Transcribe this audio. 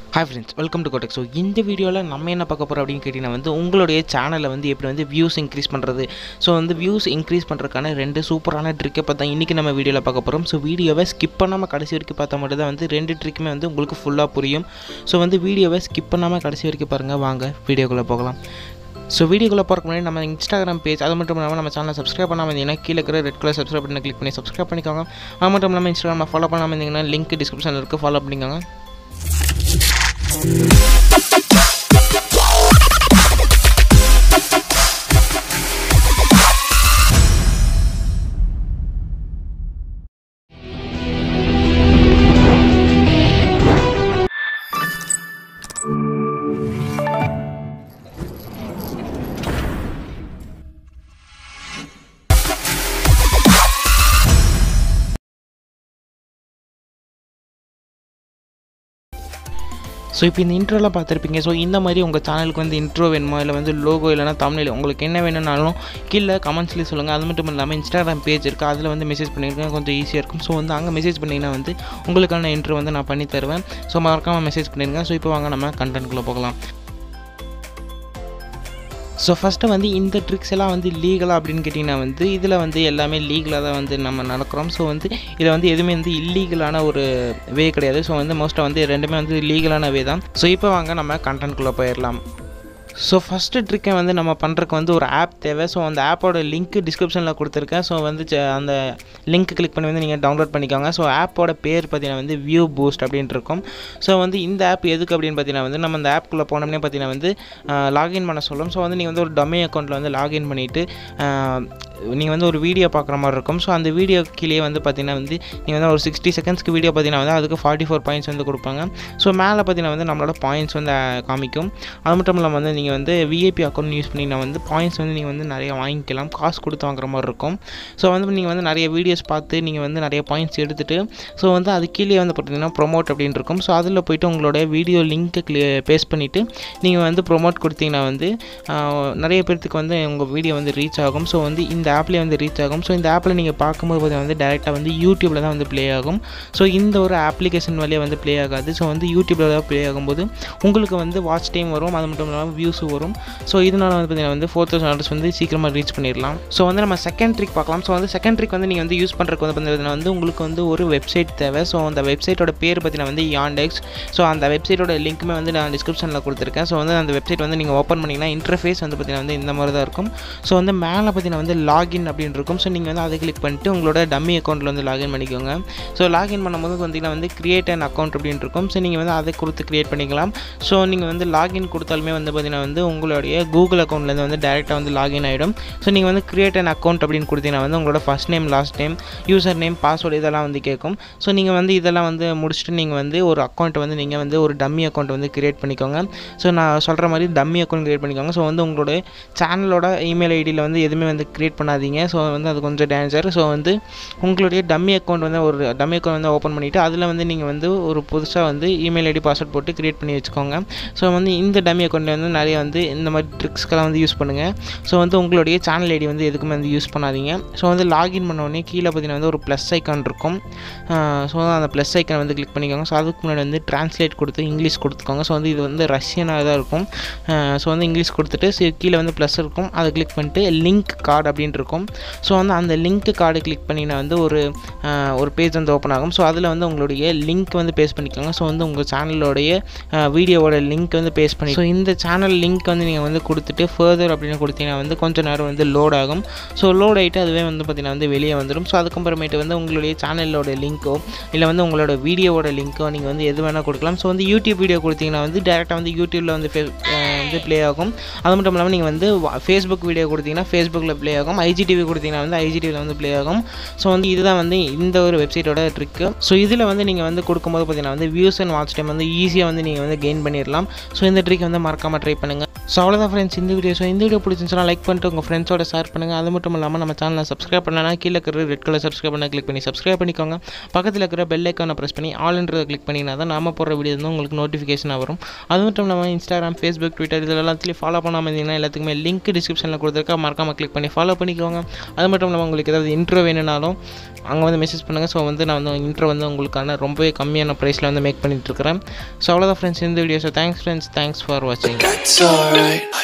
Hi friends, welcome to Kotex. So இந்த வீடியோவில் நம்ம என்ன பார்க்க போகிறோம் அப்படின்னு கேட்டிங்கன்னா உங்களுடைய சேனலில் எப்படி வியூஸ் இன்க்ரீஸ் பண்ணுறது. ஸோ வியூஸ் இன்க்ரீஸ் பண்ணுறதுக்கான ரெண்டு சூப்பரான ட்ரிக்கை பார்த்தா இன்றைக்கி நம்ம வீடியோவில் பார்க்க போகிறோம். ஸோ வீடியோவை ஸ்கிப் பண்ணாமல் கடைசி வரைக்கும் பார்த்தா மட்டும் தான் ரெண்டு ட்ரிக்குமே உங்களுக்கு ஃபுல்லாக புரியும். ஸோ வீடியோவை ஸ்கிப் பண்ணாமல் கடைசி வரைக்கும் பாருங்கள். வாங்க வீடியோக்குள்ளே போகலாம். ஸோ வீடியோக்குள்ளே போகிறக்கு முன்னாடி நம்ம இன்ஸ்டாகிராம் பேஜ் அது மட்டும் இல்லாமல் நம்ம சேனலை சப்ஸ்கிரைப் பண்ணாமல் இருந்தீங்கன்னா கீழே இருக்கிற ரெட் கலர் சப்ஸ்கிரைப் பட்டனை கிளிக் பண்ணி சப்ஸ்கிரைப் பண்ணிக்கோங்க. அது மட்டும் இல்லாமல் இன்ஸ்டாகிராமில் ஃபாலோ பண்ணாமல் இருந்தீங்கன்னா லிங்க் டிஸ்கிரிப்ஷனில் இருக்குது, ஃபாலோ பண்ணிக்கோங்க. ஸோ இப்போ இந்த இன்ட்ரோலாம் பார்த்துருப்பீங்க. ஸோ இந்த மாதிரி உங்கள் சேனலுக்கு இன்ட்ரோ வேணுமா, இல்லை லோகோ இல்லைனா தமிழில் உங்களுக்கு என்ன வேணும்னாலும் கீழே கமெண்ட்ஸ்லேயே சொல்லுங்கள். அது மட்டும் இல்லாமல் இன்ஸ்டாகிராம் பேஜ் இருக்குது, அதில் மெசேஜ் பண்ணியிருக்கேன், கொஞ்சம் ஈஸியாக இருக்கும். ஸோ அங்கே மெசேஜ் பண்ணிங்கன்னா உங்களுக்கான இன்ட்ரோ நான் பண்ணி தருவேன். ஸோ மறக்காமல் மெசேஜ் பண்ணிடுங்க. ஸோ இப்போ வாங்க நம்ம கண்டென்ட்குள்ளே போகலாம். ஸோ ஃபஸ்ட்டு இந்த ட்ரிக்ஸ் எல்லாம் லீகலாக அப்படின்னு கேட்டிங்கன்னா இதில் எல்லாமே லீகலாக தான் நம்ம நடக்கிறோம். ஸோ இதில் எதுவுமே இல்லீகலான ஒரு வே கிடையாது. ஸோ மோஸ்ட்டாக ரெண்டுமே லீகலான வே தான். ஸோ இப்போ வாங்க நம்ம கண்டென்ட்குள்ளே போயிடலாம். ஸோ ஃபஸ்ட்டு ட்ரிக்கை நம்ம பண்ணுறதுக்கு ஒரு ஆப் தேவை. ஸோ அந்த ஆப்போட லிங்க் டிஸ்கிரிப்ஷனில் கொடுத்துருக்கேன். ஸோ அந்த லிங்க் கிளிக் பண்ணி நீங்கள் டவுன்லோட் பண்ணிக்கோங்க. ஸோ ஆப்போட பேர் பார்த்தீங்கன்னா வியூ பூஸ்ட் அப்படின்ட்டு இருக்கும். ஸோ இந்த ஆப் எதுக்கு அப்படின்னு பார்த்தீங்கன்னா நம்ம அந்த ஆப்புக்குள்ளே போனோம்னே பார்த்தீங்கன்னா லாகின் பண்ண சொல்லும். ஸோ நீங்கள் ஒரு டம்மி அக்கௌண்ட்டில் லாகின் பண்ணிவிட்டு நீங்கள் ஒரு வீடியோ பார்க்குற மாதிரி இருக்கும். ஸோ அந்த வீடியோ கீழே பார்த்தீங்கன்னா நீங்கள் ஒரு 60 செகண்ட்ஸ்க்கு வீடியோ பார்த்தீங்கன்னா அதுக்கு 44 பாயிண்ட்ஸ் கொடுப்பாங்க. ஸோ மேலே பார்த்தீங்கன்னா நம்மளோட பாயிண்ட்ஸ் காமிக்கும். அது மட்டும் இல்லாமல் நீங்கள் விஐபி அக்கௌண்ட் யூஸ் பண்ணிங்கன்னா பாயிண்ட்ஸ் நீங்கள் நிறைய வாங்கிக்கலாம், காசு கொடுத்து வாங்குற மாதிரி இருக்கும். ஸோ நீங்கள் நிறைய வீடியோஸ் பார்த்து நீங்கள் நிறைய பாயிண்ட்ஸ் எடுத்துகிட்டு ஸோ அது கீழே பார்த்தீங்கன்னா ப்ரொமோட் அப்படின்னு இருக்கும். ஸோ அதில் போய்ட்டு உங்களோட வீடியோ லிங்க்கை பேஸ்ட் பண்ணிவிட்டு நீங்கள் ப்ரொமோட் கொடுத்தீங்கன்னா நிறைய பேர்த்துக்கு உங்கள் வீடியோ ரீச் ஆகும். ஸோ இந்த ஆப்லேயே ரீச் ஆகும். ஸோ இந்த ஆப்பில் நீங்கள் பார்க்கும்போது பார்த்தீங்கன்னா டேரெக்டாக யூடியூப்பில் தான் ப்ளே ஆகும். ஸோ இந்த ஒரு அப்ளிகேஷன் வழியாக ப்ளே ஆகாது. ஸோ யூடியூப்பில் தான் ப்ளே ஆகும்போது உங்களுக்கு வாட்ச் டைம் வரும், அது மட்டும் இல்லாமல் வியூஸும் வரும். ஸோ இதனால் பார்த்தீங்கன்னா 4000 ஆர்டர்ஸ் சீக்கிரமாக ரீச் பண்ணிடலாம். ஸோ நம்ம செகண்ட் ட்ரிக் பார்க்கலாம். ஸோ செகண்ட் ட்ரிக் நீங்கள் யூஸ் பண்ணுறதுக்கு பார்த்தீங்கன்னா உங்களுக்கு ஒரு வெப்சைட் தேவை. ஸோ அந்த வெப்சைட்டோட பேர் பார்த்தீங்கன்னா யாண்டெக்ஸ். ஸோ அந்த வெப்சைட்டோட லிங்க்குமே நான் டிஸ்கிரிப்ஷனில் கொடுத்துருக்கேன். ஸோ அந்த வெப்சைட் நீங்கள் ஓப்பன் பண்ணிங்கன்னா இன்டர்ஃபேஸ் பார்த்தீங்கன்னா இந்த மாதிரி தான் இருக்கும். ஸோ மேலே பார்த்தீங்கன்னா லாகின் அப்படின்னு இருக்கும். ஸோ நீங்கள் அதை கிளிக் பண்ணிட்டு உங்களோட டம்மி அக்கௌண்ட்டில் லாகின் பண்ணிக்கோங்க. ஸோ லாகின் பண்ணும்போது பார்த்தீங்கன்னா கிரியேட் அன் அக்கௌண்ட் அப்படின்னு இருக்கும். ஸோ நீங்கள் அதை கொடுத்து கிரியேட் பண்ணிக்கலாம். ஸோ நீங்கள் லாகின் கொடுத்தாலுமே பார்த்தீங்கன்னா உங்களுடைய கூகுள் அக்கௌண்ட்லேருந்து டேரெக்டாக லாகின் ஆகிடும். ஸோ நீங்கள் கிரியேட் அன் அக்கௌண்ட் அப்படின்னு கொடுத்தீங்கன்னா உங்களோட first name, last name, user name, password இதெல்லாம் கேட்கும். ஸோ நீங்கள் இதெல்லாம் முடிச்சுட்டு நீங்கள் ஒரு அக்கௌண்ட்டை நீங்கள் ஒரு டம்மி அக்கௌண்ட் கிரியேட் பண்ணிக்கோங்க. ஸோ நான் சொல்கிற மாதிரி டம்மி அக்கௌண்ட் கிரியேட் பண்ணிக்கோங்க. ஸோ உங்களோட சேனலோட இமெயில் ஐடியில் எதுவுமே கிரியேட் பண்ணாதீங்க. ஸோ அது கொஞ்சம் டேஞ்சர். ஸோ உங்களுடைய டம்மி அக்கௌண்ட் ஒரு டம்மி அக்கௌண்ட் ஓப்பன் பண்ணிவிட்டு அதில் நீங்கள் ஒரு புதுசாக இமெயில் ஐடி பாஸ்வேர்ட் போட்டு கிரியேட் பண்ணி வச்சுக்கோங்க. ஸோ இந்த டம்மி அக்கௌண்ட்டில் நிறைய இந்த மாதிரி ட்ரிக்ஸ்க்கெல்லாம் யூஸ் பண்ணுங்கள். ஸோ உங்களுடைய சேனல் ஐடி எதுக்குமே யூஸ் பண்ணாதீங்க. ஸோ லாகின் பண்ணோடனே கீழே பார்த்தீங்கன்னா ஒரு ப்ளஸ் ஐக்கான் இருக்கும். ஸோ அந்த ப்ளஸ் ஐக்கான் கிளிக் பண்ணிக்கோங்க. ஸோ அதுக்கு முன்னாடி ட்ரான்ஸ்லேட் கொடுத்து இங்கிலீஷ் கொடுத்துக்கோங்க. ஸோ இது ரஷ்யனாக தான் இருக்கும். ஸோ இங்கிலீஷ் கொடுத்துட்டு கீழே ப்ளஸ் இருக்கும், அதை கிளிக் பண்ணிட்டு லிங்க் கார்டு அப்படின்ட்டு இருக்கும். ஸோ அந்த லிங்க் கார்டு கிளிக் பண்ணிங்கன்னா ஒரு பேஜ் ஓப்பன் ஆகும். ஸோ அதில் உங்களுடைய லிங்க் பேஸ்ட் பண்ணிக்கோங்க. ஸோ உங்கள் சேனலோடைய வீடியோவோட லிங்க் பேஸ்ட் பண்ணி ஸோ இந்த சேனல் லிங்க் நீங்கள் கொடுத்துட்டு ஃபர்தர் அப்படின்னு கொடுத்தீங்கன்னா கொஞ்சம் நேரம் லோட் ஆகும். ஸோ லோட் ஆகிட்டு அதுவே பார்த்தீங்கன்னா வெளியே வந்துடும். ஸோ அதுக்கப்புறமேட்டு உங்களுடைய சேனலோட லிங்க்கோ இல்லை உங்களோட வீடியோவோட லிங்க்கோ நீங்கள் எது வேணால் கொடுக்கலாம். ஸோ யூடியூப் வீடியோ கொடுத்தீங்கன்னா டேரெக்டாக யூடியூப்பில் ப்ளே ஆகும். அது மட்டும் இல்லாமல் நீங்கள் ஃபேஸ்புக் வீடியோ கொடுத்தீங்கன்னா ஃபேஸ்புக்கில் ப்ளே ஆகும். ஐஜிடிவி கொடுத்தீங்கன்னா ஐஜிடிவியில் ப்ளே ஆகும். ஸோ இதுதான் இந்த ஒரு வெப்சைட்டோட ட்ரிக்கு. ஸோ இதில் நீங்கள் கொடுக்கும்போது பார்த்தீங்கன்னா வியூஸ் அண்ட் வாட்ச் டைம் ஈஸியாக நீங்கள் கெயின் பண்ணிடலாம். ஸோ இந்த ட்ரிக் மறக்காமல் ட்ரை பண்ணுங்கள். ஸோ அவ்வளோதான் ஃப்ரெண்ட்ஸ் இந்த வீடியோ. ஸோ இந்த வீடியோ பிடிச்சிருந்துச்சுன்னா லைக் பண்ணிட்டு உங்கள் ஃப்ரெண்ட்ஸோட ஷேர் பண்ணுங்கள். அது மட்டும் இல்லாமல் நம்ம சேனலை சப்ஸ்கிரைப் பண்ணலன்னா கீழே இருக்கிற ரெட் கலர் சப்ஸ்கிரைப் பண்ண கிளிக் பண்ணி சப்ஸ்கிரைப் பண்ணிக்கோங்க. பக்கத்தில் இருக்கிற பெல் ஐக்கானை ப்ரெஸ் பண்ணி ஆல்ன்றதை கிளிக் பண்ணிங்கன்னா தான் நாம போடுற வீடியோ வந்து உங்களுக்கு நோட்டிஃபிகேஷனாக வரும். அது மட்டும் இல்லாமல் இன்ஸ்டாகிராம், ஃபேஸ்புக், ட்விட்டர் இதில் எல்லாத்துலேயும் ஃபாலோ பண்ணாமல் இருந்தீங்கன்னா எல்லாத்துக்குமே லிங்க் டிஸ்கிரிப்ஷனில் கொடுத்துருக்கா, மறக்காமல் கிளிக் பண்ணி ஃபாலோ பண்ணிக்கோங்க. அது மட்டும் இல்லாமல் உங்களுக்கு ஏதாவது இன்ட்ரோ வேணும்னாலும் அங்கே வந்து மெசேஜ் பண்ணுங்கள். ஸோ வந்து நான் வந்து இன்ட்ரோ வந்து உங்களுக்கான ரொம்பவே கம்மியான ப்ரைஸில் வந்து மேக் பண்ணிகிட்ருக்கிறேன். ஸோ அவ்வளோதான் ஃப்ரெண்ட்ஸ் இந்த video. So thanks friends, thanks for வாட்சிங்.